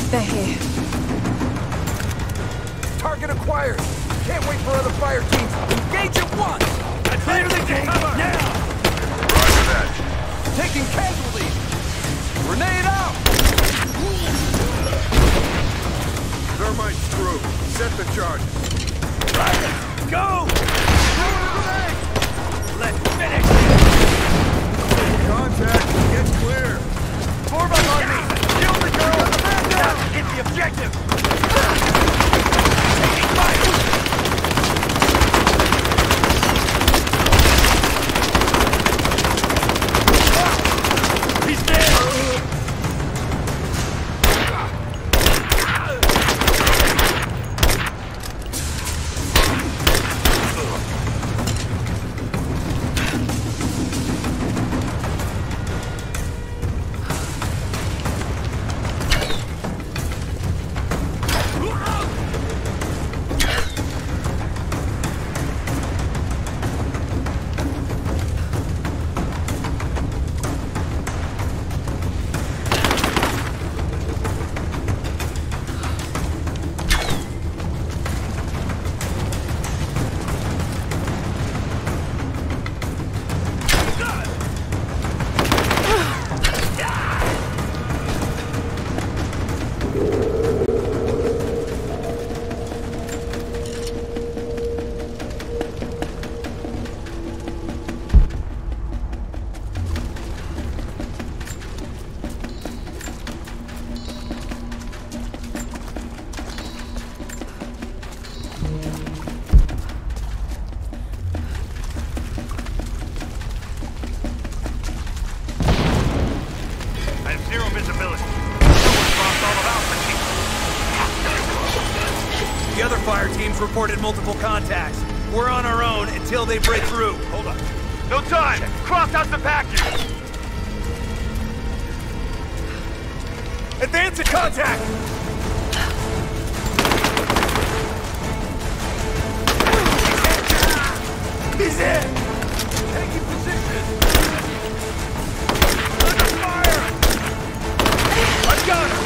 They're here. Target acquired. Can't wait for other fire teams. Engage at once. Clear the gate now. Roger that. Taking casualties. Grenade out. Thermite's through. Set the charges. Go. Let's finish. Contact. Get clear. Form up on me. Kill the girl. Now hit the objective. Taking fire. He's dead. The other fire teams reported multiple contacts. We're on our own until they break through. Hold on. No time! Cross out the package! Advance at contact! He's in! Taking position! Under fire! I got him!